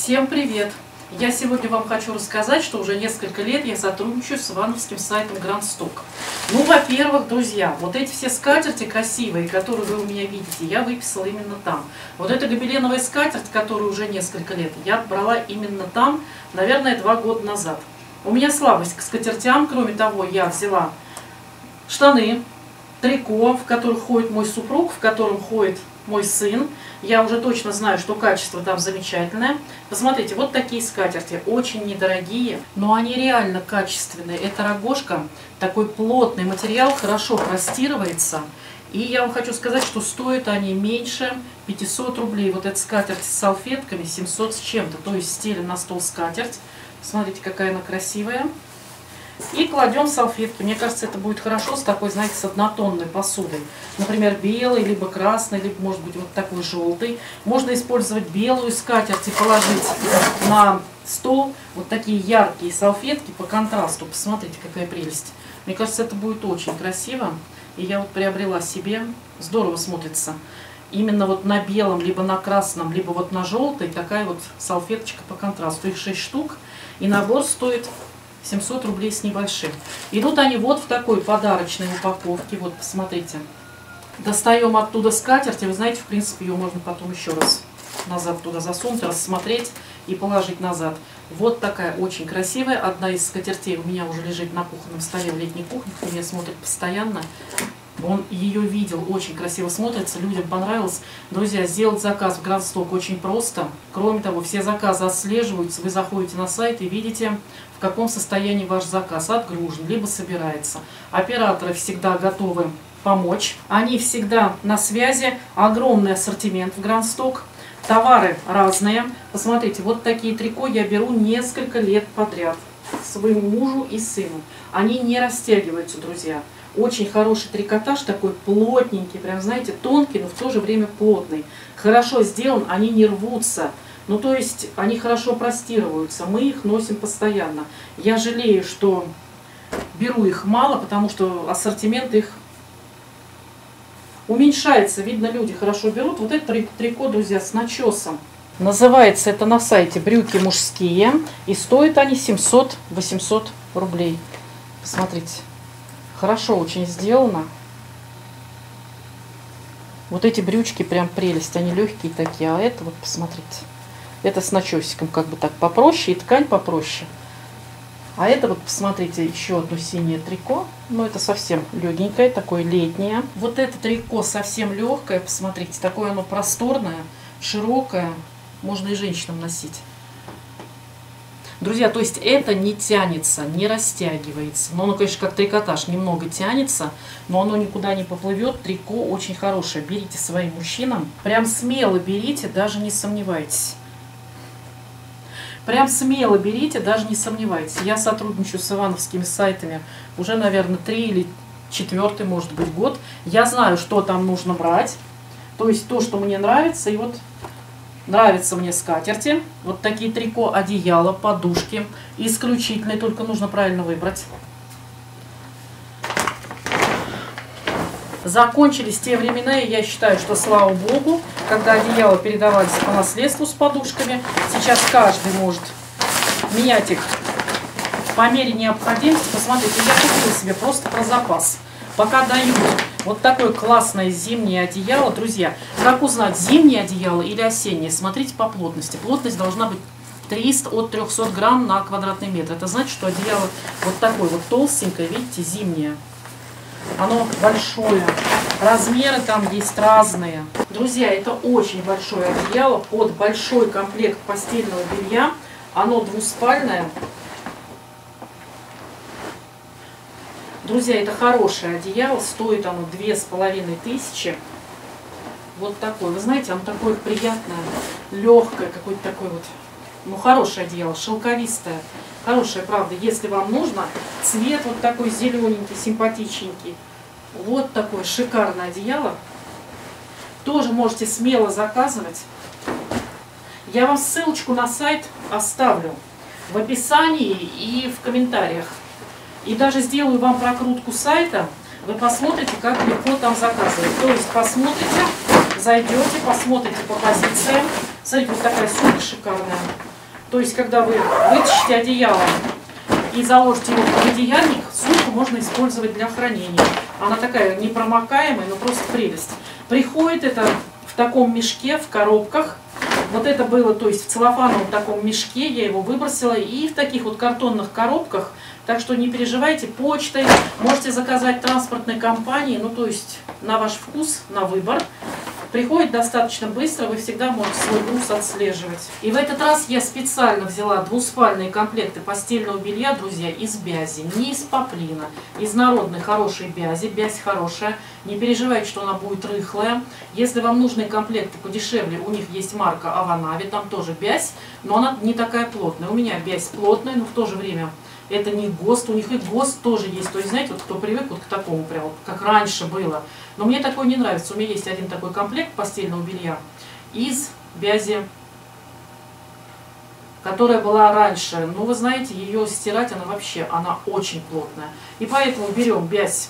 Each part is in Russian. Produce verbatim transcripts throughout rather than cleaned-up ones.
Всем привет! Я сегодня вам хочу рассказать, что уже несколько лет я сотрудничаю с ивановским сайтом Grand Stock. Ну, во-первых, друзья, вот эти все скатерти красивые, которые вы у меня видите, я выписала именно там. Вот эта гобеленовая скатерть, которую уже несколько лет, я брала именно там, наверное, два года назад. У меня слабость к скатертям, кроме того, я взяла штаны, трико, в которых ходит мой супруг, в котором ходит мой сын. Я уже точно знаю, что качество там замечательное. Посмотрите, вот такие скатерти, очень недорогие, но они реально качественные. Это рогожка, такой плотный материал, хорошо простирывается. И я вам хочу сказать, что стоят они меньше пятисот рублей. Вот эта скатерть с салфетками семьсот с чем-то, то есть стелим на стол скатерть. Смотрите, какая она красивая. И кладем салфетки. Мне кажется, это будет хорошо с такой, знаете, с однотонной посудой. Например, белый, либо красный, либо, может быть, вот такой желтый. Можно использовать белую скатерть и положить на стол вот такие яркие салфетки по контрасту. Посмотрите, какая прелесть. Мне кажется, это будет очень красиво. И я вот приобрела себе. Здорово смотрится. Именно вот на белом, либо на красном, либо вот на желтой такая вот салфеточка по контрасту. Их шесть штук. И набор стоит семьсот рублей с небольшим. Идут они вот в такой подарочной упаковке. Вот, посмотрите. Достаем оттуда скатерть. И вы знаете, в принципе, ее можно потом еще раз назад туда засунуть, рассмотреть и положить назад. Вот такая очень красивая. Одна из скатертей у меня уже лежит на кухонном столе в летней кухне. Кто меня смотрит постоянно. Он ее видел, очень красиво смотрится, людям понравилось. Друзья, сделать заказ в Grand Stock очень просто. Кроме того, все заказы отслеживаются. Вы заходите на сайт и видите, в каком состоянии ваш заказ отгружен, либо собирается. Операторы всегда готовы помочь. Они всегда на связи. Огромный ассортимент в Grand Stock. Товары разные. Посмотрите, вот такие трико я беру несколько лет подряд. Своему мужу и сыну. Они не растягиваются, друзья. Очень хороший трикотаж, такой плотненький, прям, знаете, тонкий, но в то же время плотный. Хорошо сделан, они не рвутся. Ну, то есть, они хорошо простирываются. Мы их носим постоянно. Я жалею, что беру их мало, потому что ассортимент их уменьшается. Видно, люди хорошо берут. Вот это трико, друзья, с начесом. Называется это на сайте брюки мужские. И стоят они семьсот-восемьсот рублей. Посмотрите. Хорошо очень сделано. Вот эти брючки прям прелесть. Они легкие такие. А это вот, посмотрите. Это с начесиком как бы так попроще. И ткань попроще. А это вот, посмотрите, еще одно синее трико. Но это совсем легенькое. Такое летнее. Вот это трико совсем легкое. Посмотрите. Такое оно просторное, широкое. Можно и женщинам носить. Друзья, то есть это не тянется, не растягивается. Но оно, конечно, как трикотаж, немного тянется, но оно никуда не поплывет. Трико очень хорошее. Берите своим мужчинам. Прям смело берите, даже не сомневайтесь. Прям смело берите, даже не сомневайтесь. Я сотрудничаю с ивановскими сайтами уже, наверное, три или четвертый, может быть, год. Я знаю, что там нужно брать. То есть то, что мне нравится. И вот... Нравятся мне скатерти. Вот такие трико, одеяла, подушки. Исключительные, только нужно правильно выбрать. Закончились те времена, и я считаю, что слава богу, когда одеяла передавались по наследству с подушками. Сейчас каждый может менять их по мере необходимости. Посмотрите, я купила себе просто про запас. Пока дают вот такое классное зимнее одеяло. Друзья, как узнать, зимнее одеяло или осеннее? Смотрите по плотности. Плотность должна быть триста от трёхсот грамм на квадратный метр. Это значит, что одеяло вот такое вот толстенькое, видите, зимнее. Оно большое. Размеры там есть разные. Друзья, это очень большое одеяло под большой комплект постельного белья. Оно двуспальное. Друзья, это хорошее одеяло, стоит оно две с половиной тысячи. Вот такое. Вы знаете, оно такое приятное, легкое, какое-то такое вот, ну, хорошее одеяло, шелковистое. Хорошее, правда, если вам нужно. Цвет вот такой зелененький, симпатичненький. Вот такое шикарное одеяло. Тоже можете смело заказывать. Я вам ссылочку на сайт оставлю в описании и в комментариях. И даже сделаю вам прокрутку сайта, вы посмотрите, как легко там заказывать. То есть посмотрите, зайдете, посмотрите по позициям. Смотрите, вот такая сумка шикарная. То есть, когда вы вытащите одеяло и заложите его в одеяльник, сумку можно использовать для хранения. Она такая непромокаемая, но просто прелесть. Приходит это в таком мешке, в коробках. Вот это было, то есть в целлофановом таком мешке, я его выбросила, и в таких вот картонных коробках. Так что не переживайте, почтой можете заказать транспортной компании, ну то есть на ваш вкус, на выбор. Приходит достаточно быстро, вы всегда можете свой груз отслеживать. И в этот раз я специально взяла двуспальные комплекты постельного белья, друзья, из бязи, не из поплина, из народной хорошей бязи. Бязь хорошая, не переживайте, что она будет рыхлая. Если вам нужны комплекты подешевле, у них есть марка Аванави, там тоже бязь, но она не такая плотная. У меня бязь плотная, но в то же время это не ГОСТ, у них и ГОСТ тоже есть. То есть, знаете, вот кто привык вот к такому, прям, как раньше было. Но мне такое не нравится. У меня есть один такой комплект постельного белья из бязи, которая была раньше. Но вы знаете, ее стирать, она вообще, она очень плотная. И поэтому берем бязь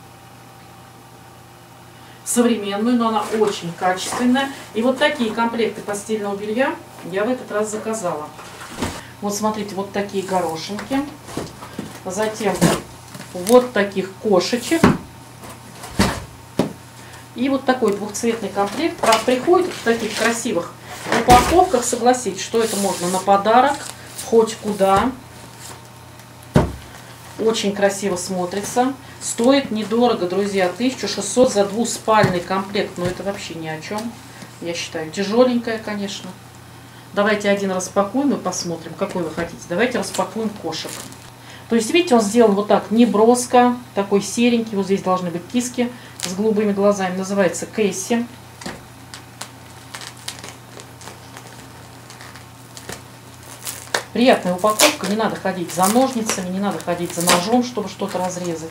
современную, но она очень качественная. И вот такие комплекты постельного белья я в этот раз заказала. Вот смотрите, вот такие горошинки. Затем вот таких кошечек. И вот такой двухцветный комплект. Правда, приходит в таких красивых упаковках. Согласитесь, что это можно на подарок, хоть куда. Очень красиво смотрится. Стоит недорого, друзья. тысяча шестьсот за двуспальный комплект. Но это вообще ни о чем, я считаю. Тяжеленькая, конечно. Давайте один распакуем и посмотрим, какой вы хотите. Давайте распакуем кошек. То есть, видите, он сделан вот так, неброско, такой серенький. Вот здесь должны быть киски с голубыми глазами. Называется Кэсси. Приятная упаковка. Не надо ходить за ножницами, не надо ходить за ножом, чтобы что-то разрезать.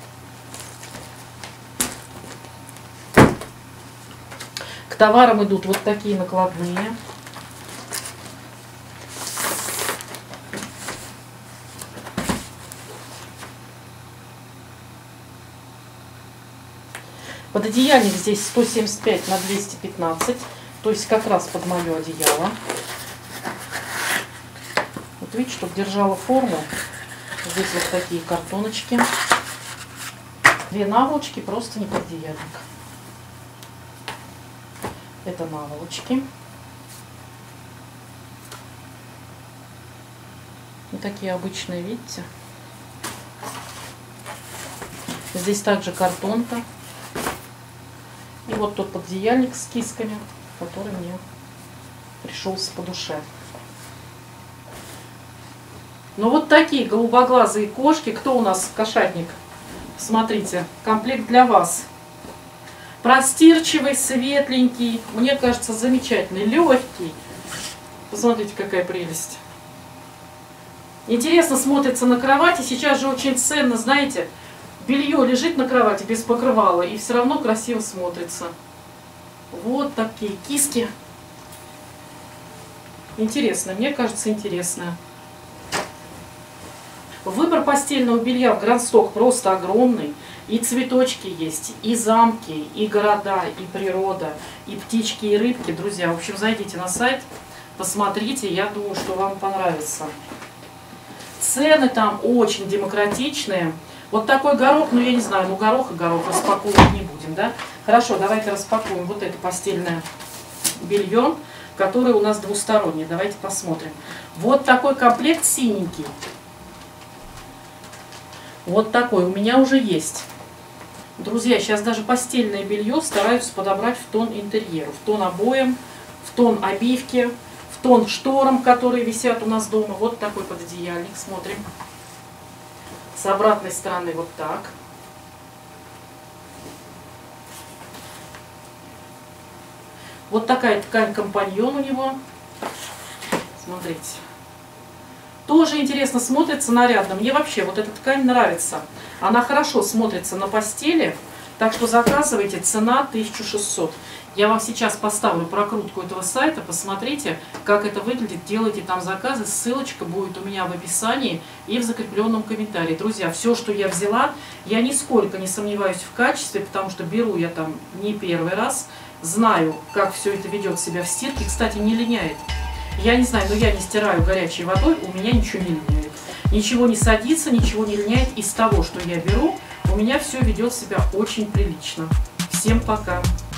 К товарам идут вот такие накладные. Пододеяльник здесь сто семьдесят пять на двести пятнадцать, то есть как раз под мое одеяло. Вот видите, чтобы держала форму. Здесь вот такие картоночки. Две наволочки, просто не пододеяльник. Это наволочки. И такие обычные, видите. Здесь также картонка. И вот тот пододеяльник с кисками, который мне пришелся по душе. Ну вот такие голубоглазые кошки. Кто у нас кошатник? Смотрите, комплект для вас. Простирчивый, светленький. Мне кажется, замечательный, легкий. Посмотрите, какая прелесть. Интересно смотрится на кровати. Сейчас же очень ценно, знаете, белье лежит на кровати без покрывала и все равно красиво смотрится. Вот такие киски. Интересно, мне кажется, интересно. Выбор постельного белья в Грандсток просто огромный. И цветочки есть, и замки, и города, и природа, и птички, и рыбки. Друзья, в общем, зайдите на сайт, посмотрите, я думаю, что вам понравится. Цены там очень демократичные. Вот такой горох, ну я не знаю, ну горох и горох, распаковывать не будем, да? Хорошо, давайте распакуем вот это постельное белье, которое у нас двустороннее. Давайте посмотрим. Вот такой комплект синенький. Вот такой у меня уже есть. Друзья, сейчас даже постельное белье стараются подобрать в тон интерьеру, в тон обоям, в тон обивки, в тон шторам, которые висят у нас дома. Вот такой пододеяльник, смотрим. С обратной стороны вот так. Вот такая ткань-компаньон у него. Смотрите. Тоже интересно смотрится, нарядно. Мне вообще вот эта ткань нравится. Она хорошо смотрится на постели. Так что заказывайте. Цена тысяча шестьсот. Я вам сейчас поставлю прокрутку этого сайта. Посмотрите, как это выглядит. Делайте там заказы. Ссылочка будет у меня в описании и в закрепленном комментарии. Друзья, все, что я взяла, я нисколько не сомневаюсь в качестве, потому что беру я там не первый раз. Знаю, как все это ведет себя в стирке. Кстати, не линяет. Я не знаю, но я не стираю горячей водой, у меня ничего не линяет. Ничего не садится, ничего не линяет. Из того, что я беру, у меня все ведет себя очень прилично. Всем пока!